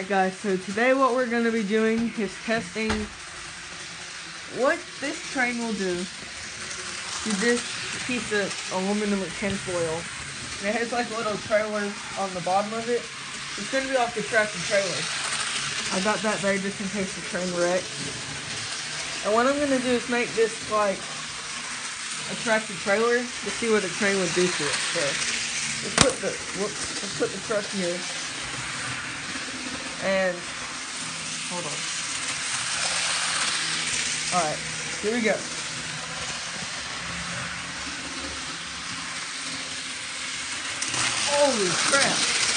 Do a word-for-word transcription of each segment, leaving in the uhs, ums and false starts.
guys, so today what we're going to be doing is testing what this train will do to this piece of aluminum tinfoil. And it has like a little trailer on the bottom of it. It's going to be off the tractor trailer. I got that there just in case the train wrecks. And what I'm going to do is make this like a tractor trailer to see what the train would do to it. So let's put the whoops, let's put the truck here. And hold on. Alright, here we go. Holy crap.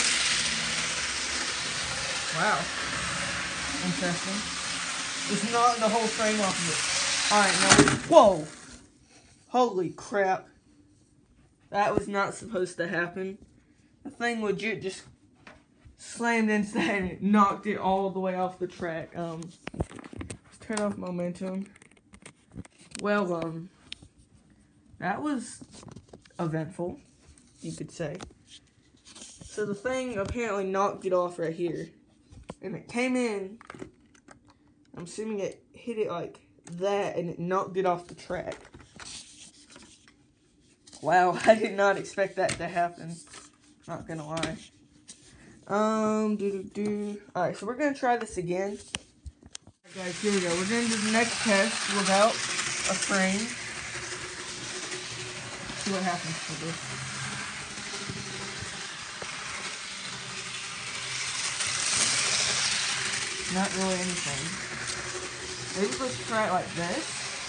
Wow. Interesting. Just knocked the whole frame off of it. Alright, now, whoa! Holy crap. That was not supposed to happen. The thing legit just slammed into that and it knocked it all the way off the track. Um, let's turn off momentum. Well, um, that was eventful, you could say. So the thing apparently knocked it off right here. And it came in, I'm assuming it hit it like that and it knocked it off the track. Wow, I did not expect that to happen. Not gonna lie. Um, do do do. Alright, so we're gonna try this again. Alright, guys, here we go. We're gonna do the next test without a frame. See what happens to this. Not really anything. Maybe let's try it like this.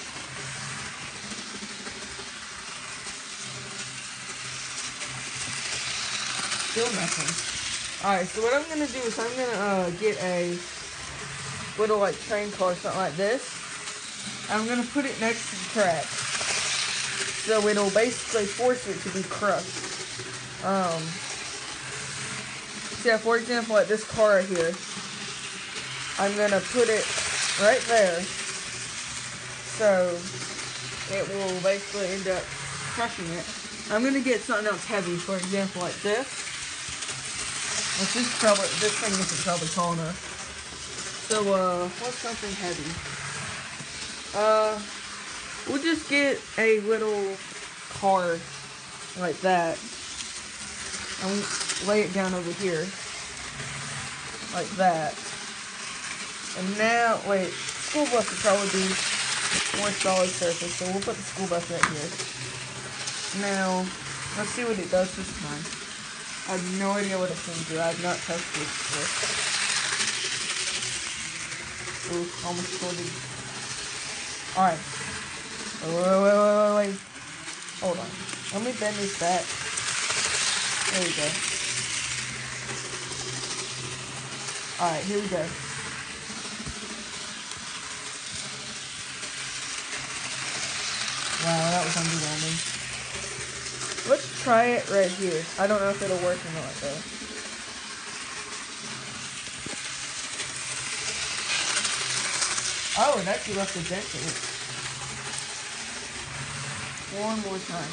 Still nothing. Alright, so what I'm going to do is I'm going to uh, get a little like train car or something like this. I'm going to put it next to the track. So it'll basically force it to be crushed. Um, so yeah, for example, like this car right here. I'm going to put it right there. So it will basically end up crushing it. I'm going to get something else heavy, for example, like this. Which is probably, this thing isn't probably tall enough. So, uh, what's something heavy? Uh, we'll just get a little car like that. And we'll lay it down over here. Like that. And now, wait, school bus would probably be more solid surface. So we'll put the school bus right here. Now, let's see what it does this time. I have no idea what it's going to do. I have not touched this before. Ooh, almost exploded. Alright. Wait, wait, wait, wait, wait, wait. Hold on. Let me bend this back. There we go. Alright, here we go. Wow, that was underwhelming. Let's try it right here. I don't know if it'll work or not, though. Oh, it actually left a dent in it. One more time.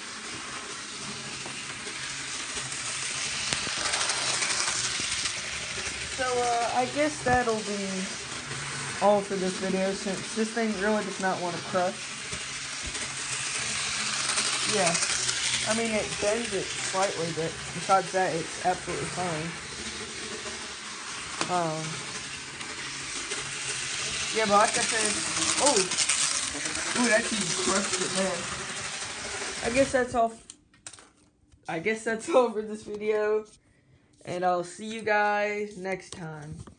So, uh, I guess that'll be all for this video, since this thing really does not want to crush. Yeah. I mean, it bends it slightly, but besides that, it's absolutely fine. Um, yeah, but like I said, oh, ooh, it actually crushed it there. I guess that's all, I guess that's all for this video, and I'll see you guys next time.